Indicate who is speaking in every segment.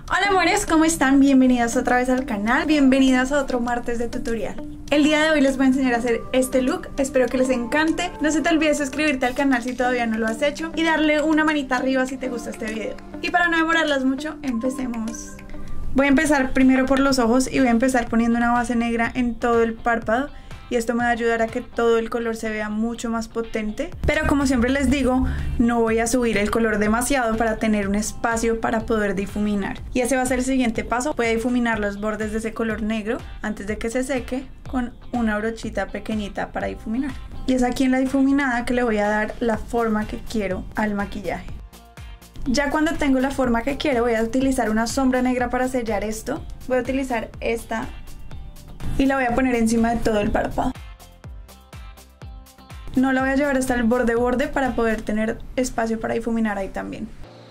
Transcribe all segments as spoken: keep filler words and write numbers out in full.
Speaker 1: Hola amores, ¿cómo están? Bienvenidas otra vez al canal, bienvenidas a otro martes de tutorial. El día de hoy les voy a enseñar a hacer este look, espero que les encante. No se te olvide suscribirte al canal si todavía no lo has hecho y darle una manita arriba si te gusta este video. Y para no demorarlas mucho, empecemos. Voy a empezar primero por los ojos y voy a empezar poniendo una base negra en todo el párpado. Y esto me va a ayudar a que todo el color se vea mucho más potente. Pero como siempre les digo, no voy a subir el color demasiado para tener un espacio para poder difuminar. Y ese va a ser el siguiente paso. Voy a difuminar los bordes de ese color negro antes de que se seque con una brochita pequeñita para difuminar. Y es aquí en la difuminada que le voy a dar la forma que quiero al maquillaje. Ya cuando tengo la forma que quiero, voy a utilizar una sombra negra para sellar esto. Voy a utilizar esta y la voy a poner encima de todo el párpado. No la voy a llevar hasta el borde borde para poder tener espacio para difuminar ahí también.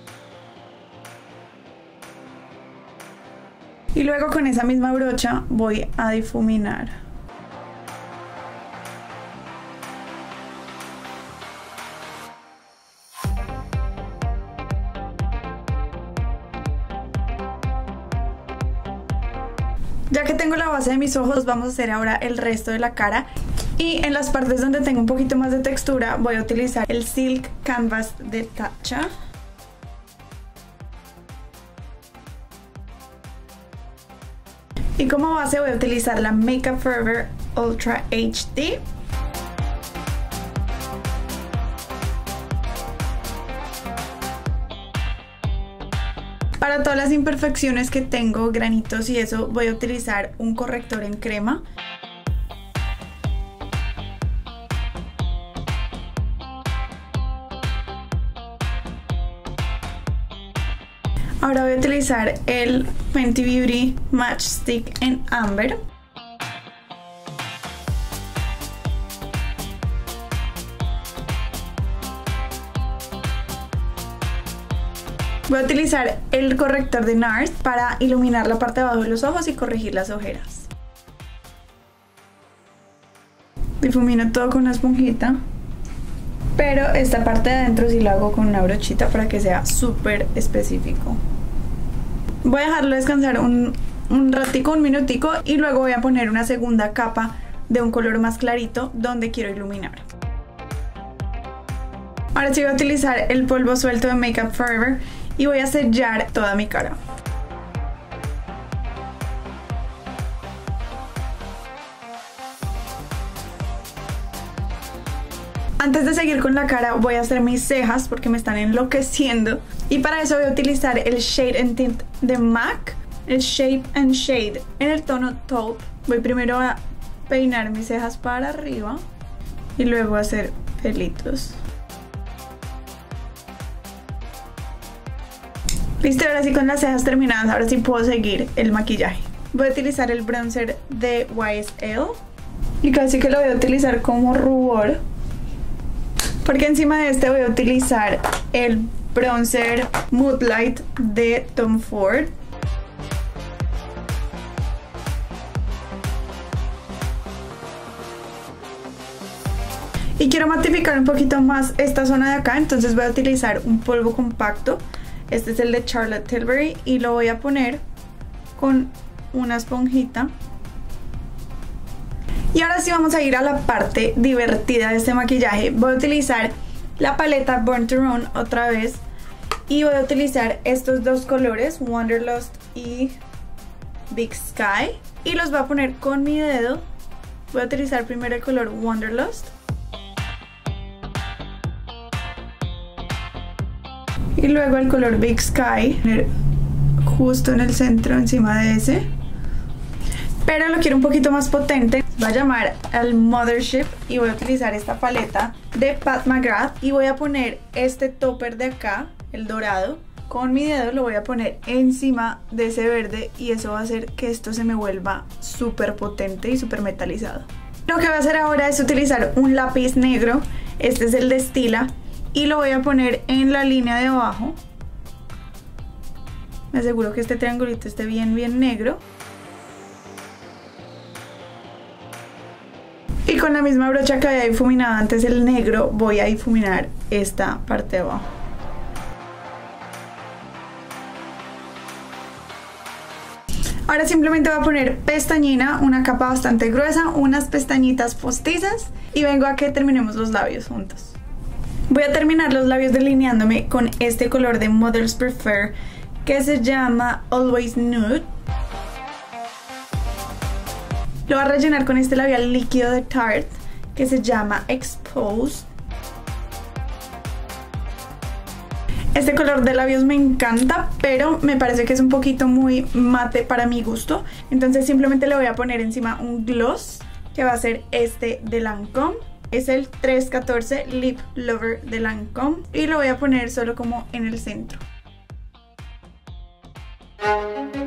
Speaker 1: Y luego con esa misma brocha voy a difuminar. Ya que tengo la base de mis ojos, vamos a hacer ahora el resto de la cara. Y en las partes donde tengo un poquito más de textura, voy a utilizar el Silk Canvas de Tatcha. Y como base voy a utilizar la Makeup Forever Ultra H D. Para todas las imperfecciones que tengo, granitos y eso, voy a utilizar un corrector en crema. Ahora voy a utilizar el Fenty Beauty Match Stick en Amber. Voy a utilizar el corrector de NARS para iluminar la parte de abajo de los ojos y corregir las ojeras. Difumino todo con una esponjita, pero esta parte de adentro sí lo hago con una brochita para que sea súper específico. Voy a dejarlo descansar un, un ratico, un minutico, y luego voy a poner una segunda capa de un color más clarito donde quiero iluminar. Ahora sí voy a utilizar el polvo suelto de Makeup Forever y voy a sellar toda mi cara. Antes de seguir con la cara voy a hacer mis cejas porque me están enloqueciendo. Y para eso voy a utilizar el Shade and Tint de MAC, el Shape and Shade en el tono Taupe. Voy primero a peinar mis cejas para arriba y luego a hacer pelitos. Listo, ahora sí con las cejas terminadas, ahora sí puedo seguir el maquillaje. Voy a utilizar el bronzer de Y S L y casi que lo voy a utilizar como rubor, porque encima de este voy a utilizar el bronzer Moodlight de Tom Ford. Y quiero matificar un poquito más esta zona de acá, entonces voy a utilizar un polvo compacto. Este es el de Charlotte Tilbury y lo voy a poner con una esponjita. Y ahora sí vamos a ir a la parte divertida de este maquillaje. Voy a utilizar la paleta Born to Run otra vez y voy a utilizar estos dos colores, Wanderlust y Big Sky, y los voy a poner con mi dedo. Voy a utilizar primero el color Wanderlust y luego el color Big Sky justo en el centro, encima de ese, pero lo quiero un poquito más potente. Voy a llamar al Mothership y voy a utilizar esta paleta de Pat McGrath y voy a poner este topper de acá, el dorado, con mi dedo lo voy a poner encima de ese verde y eso va a hacer que esto se me vuelva súper potente y súper metalizado. Lo que voy a hacer ahora es utilizar un lápiz negro, este es el de Stila, y lo voy a poner en la línea de abajo. Me aseguro que este triangulito esté bien, bien negro. Y con la misma brocha que había difuminado antes el negro, voy a difuminar esta parte de abajo. Ahora simplemente voy a poner pestañina, una capa bastante gruesa, unas pestañitas postizas y vengo a que terminemos los labios juntos. Voy a terminar los labios delineándome con este color de Mothers Prefer que se llama Always Nude. Lo voy a rellenar con este labial líquido de Tarte que se llama Exposed. Este color de labios me encanta, pero me parece que es un poquito muy mate para mi gusto. Entonces simplemente le voy a poner encima un gloss, que va a ser este de Lancome. Es el tres catorce Lip Lover de Lancome. Y lo voy a poner solo como en el centro.